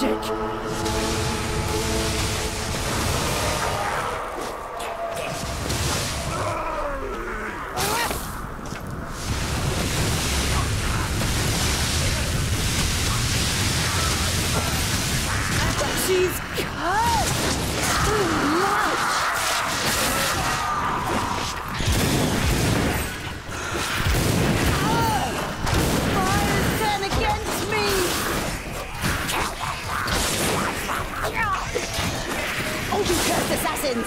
She's cursed too much. Fire turn against me. Oh, you cursed assassins!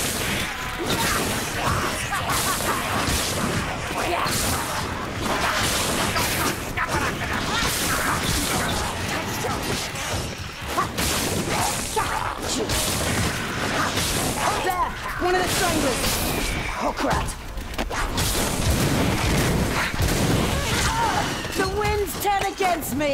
Up there! One of the stranglers! Hookrat! The winds turn against me!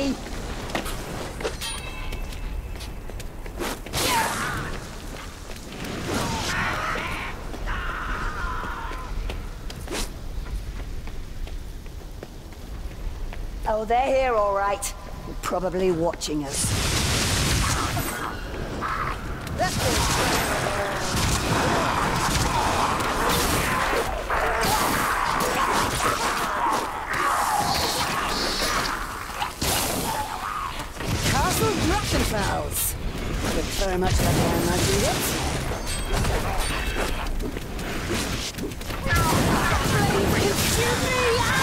Oh, they're here, all right. Probably watching us. Castle Drachenfels. Look very much like I imagined it. Excuse me!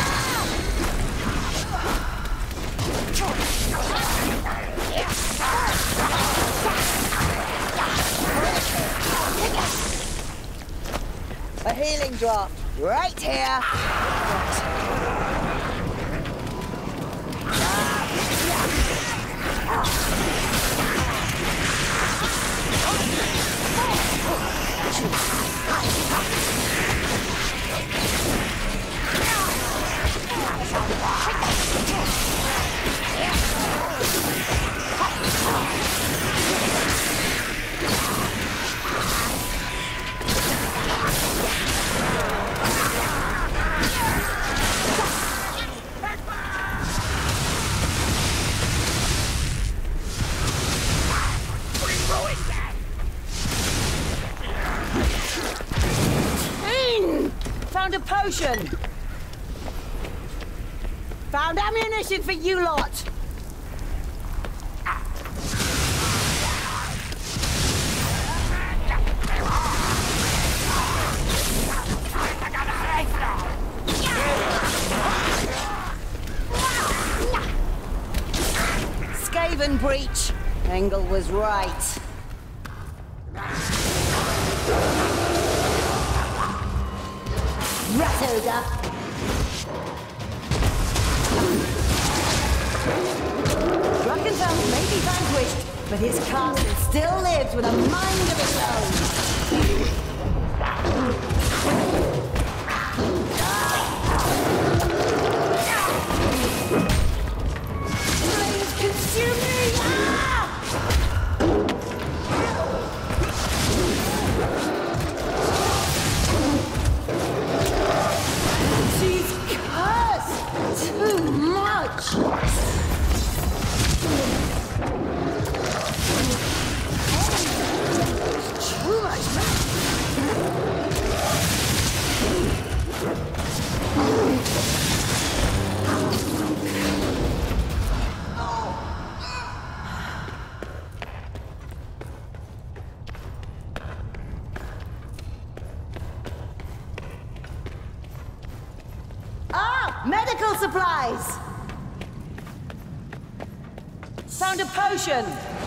A healing drop right here. Found a potion! Found ammunition for you lot! Skaven breach. Engel was right. Rat-ogre! Drachenfels may be vanquished, but his castle still lives with a mind of its own. Flames consume me! Too much! Too much! Medical supplies! Found a potion!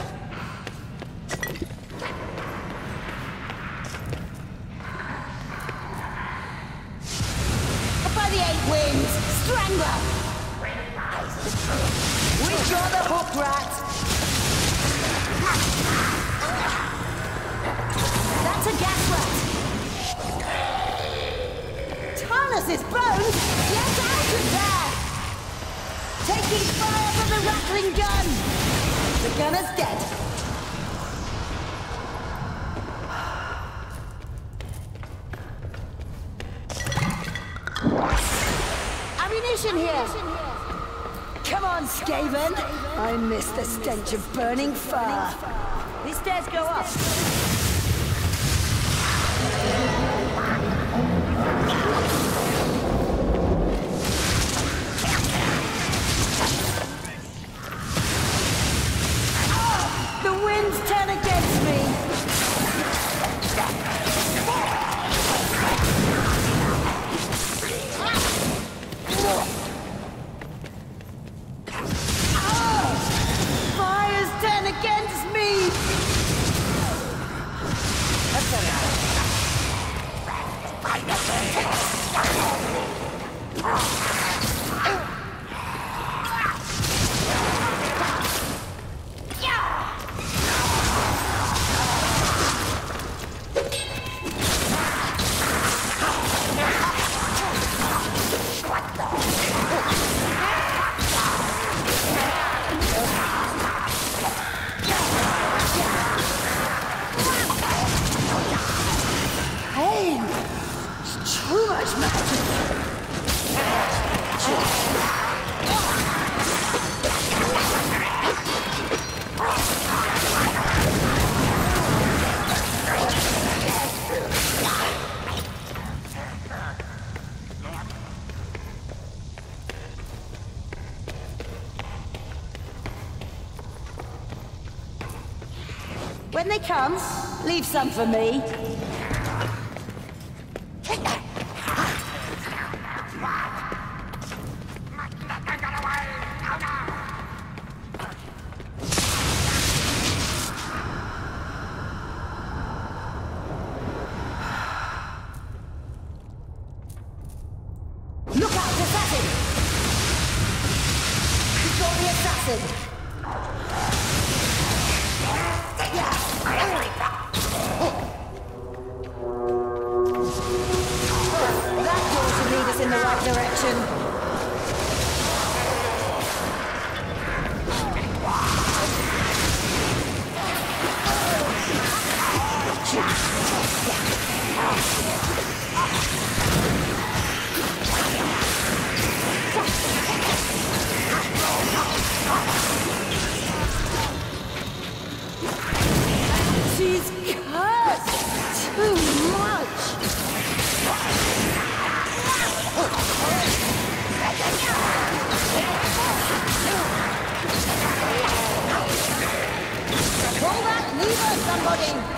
Up by the 8 winds! Strangler! Withdraw the hook rat! That's a gas rat! Tarnus's bones! Get out of there! Taking fire from the rattling gun! The gunner's dead. Ammunition here! Come on, on, Skaven! I miss the stench of burning fur. These stairs go up. The winds turn against me. Fires turn against me. That's pain. It's too much magic. When they come, leave some for me. Look out, assassin! He's got the assassin! That door should lead us in the right direction. She's cursed too much. Pull that lever, somebody!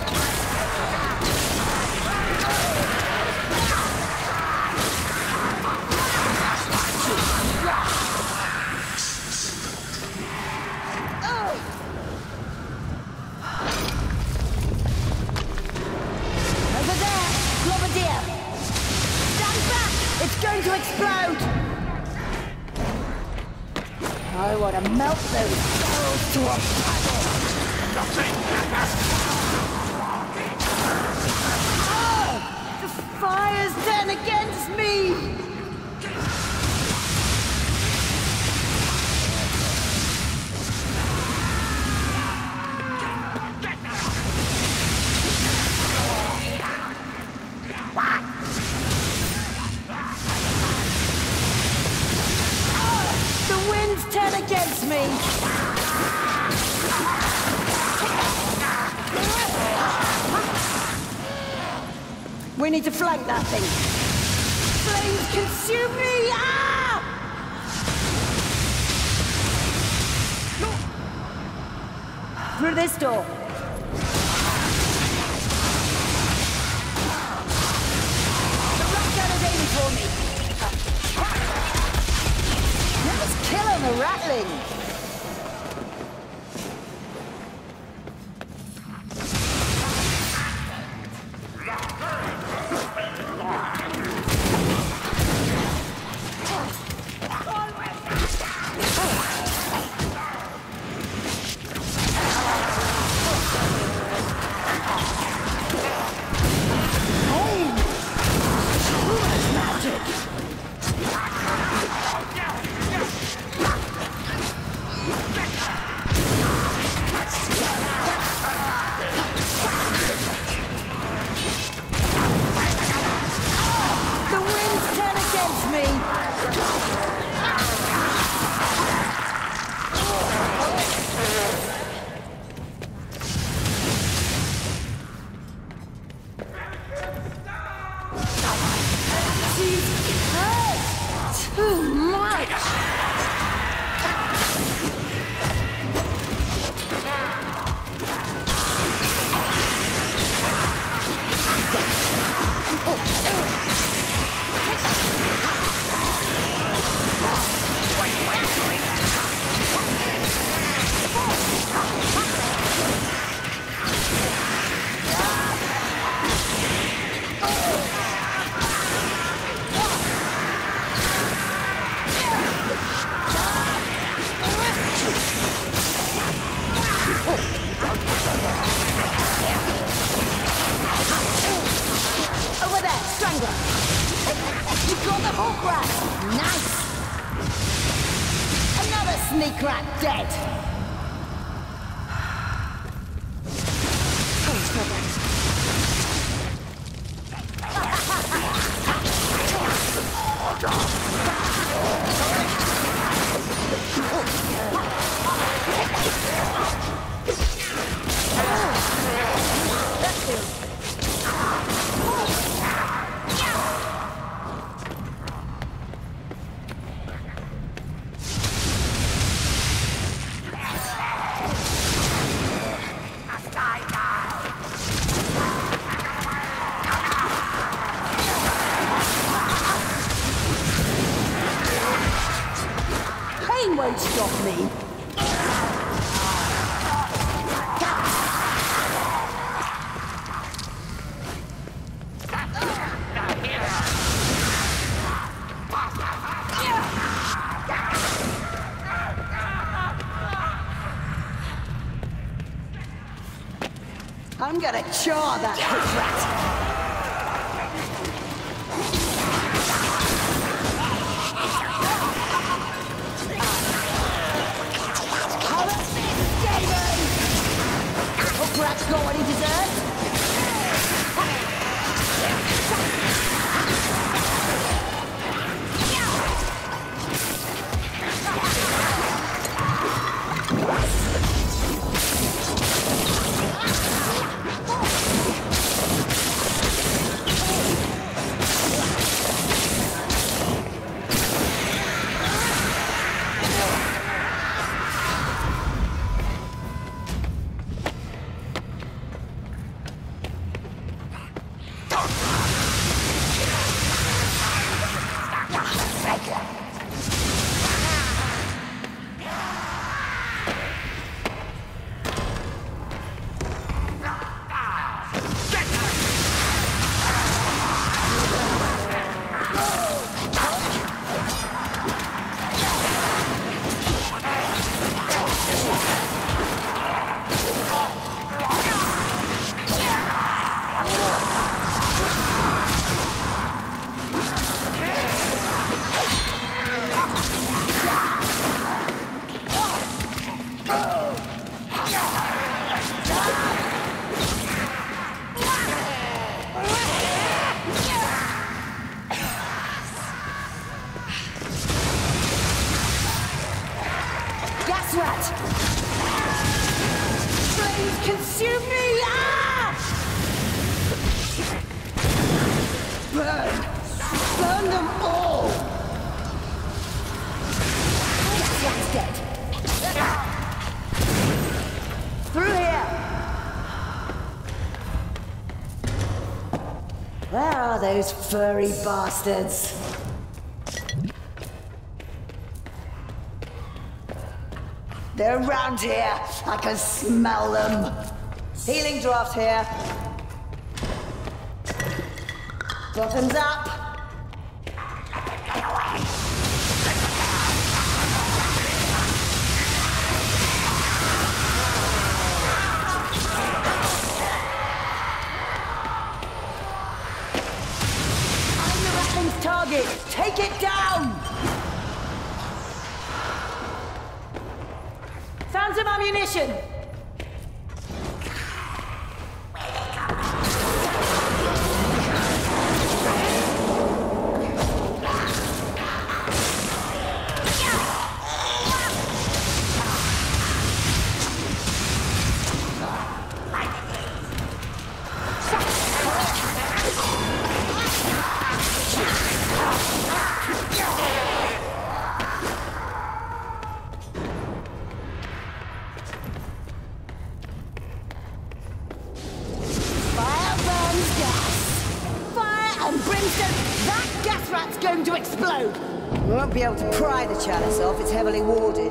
Over there, Globadier! Stand back! It's going to explode! I want to melt those skulls to a puddle! Oh, the fires turn against me! The winds turn against me! We need to flank that thing! Flames consume me! Ah! Through this door! The rat gun is aiming for me! Let's kill him, a ratling! rat dead! Pain won't stop me. I'm gonna chaw that pit rat. Rat's got what he deserves. Rat! Flames consume me! Ah! Burn! Burn them all! Gas Rat's dead. Through here! Where are those furry bastards? They're around here. I can smell them. Healing draft here. Bottoms up. I'm the Ratling's target. Take it down. Found some ammunition! That gas rat's going to explode! We won't be able to pry the chalice off, it's heavily warded.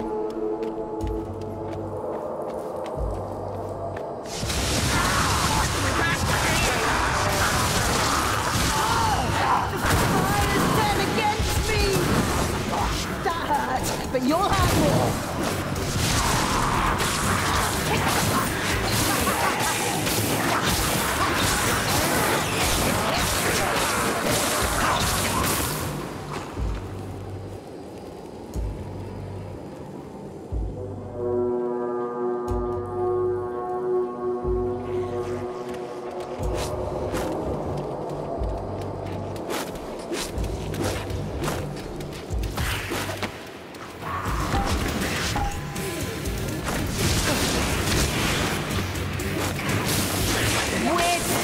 Fire's dead against me! That hurt, but you'll have more!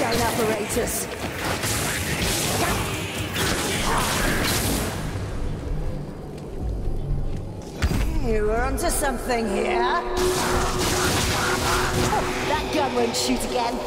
chain apparatus. We're onto something here. Oh, that gun won't shoot again.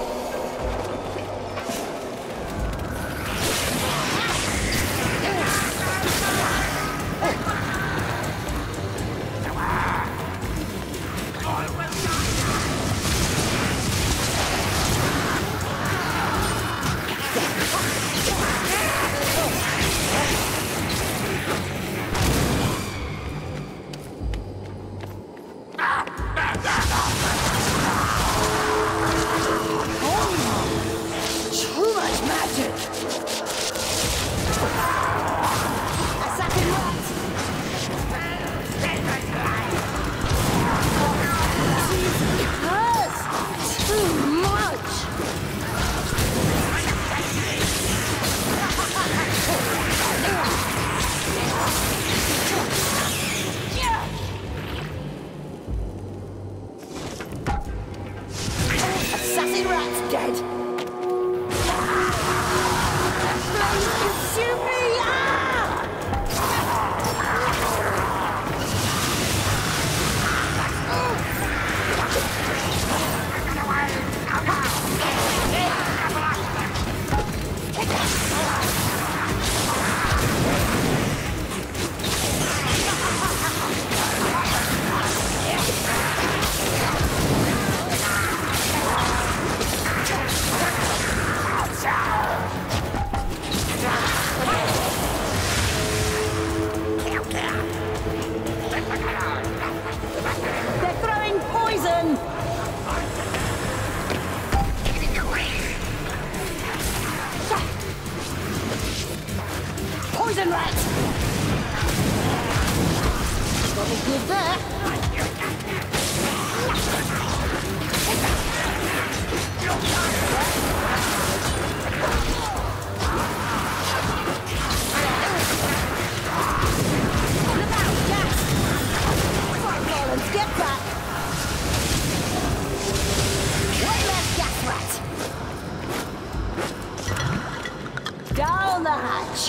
Poison rat! Got me good there. Look out, gas! Right, Rollins, get back! One less gas rat! Down the hatch!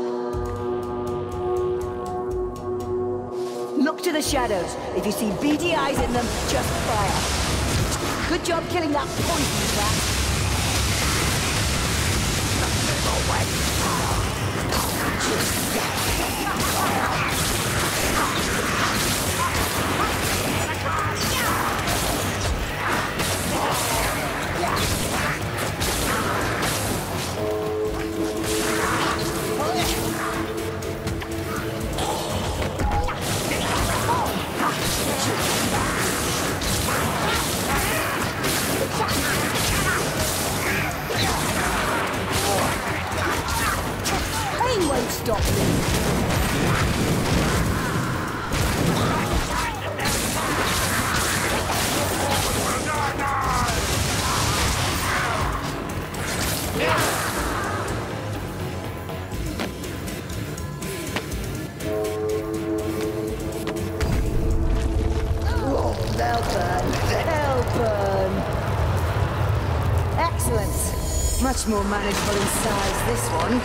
Look to the shadows. If you see beady eyes in them, just fire. Good job killing that poison rat. Pain won't stop me. Oh, they'll burn. They'll burn. Excellent. Much more manageable in size, this one.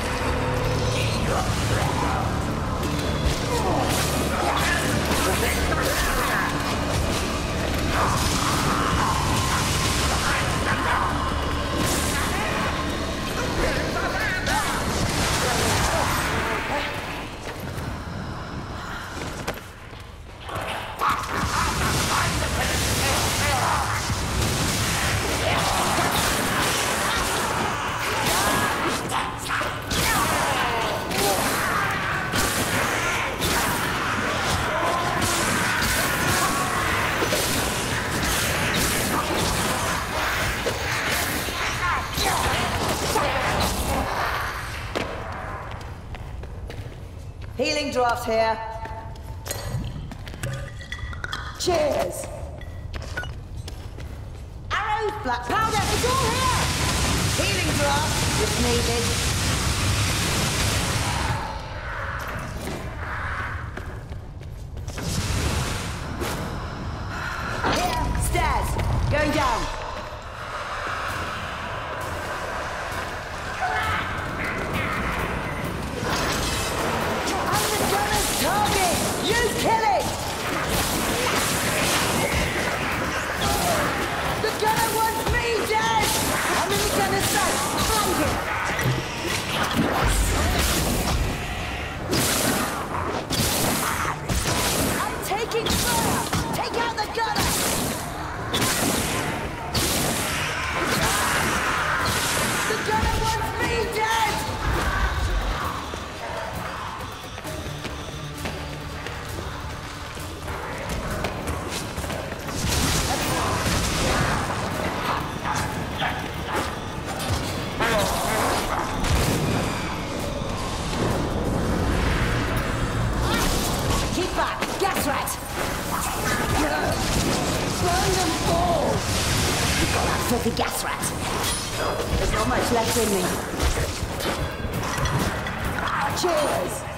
Healing draft here. Cheers. Arrows, black powder, it's all here. Healing draft, if needed. Here, stairs, going down. gas rat! Burn them all! You've got that filthy gas rat! There's not much left in me. Cheers!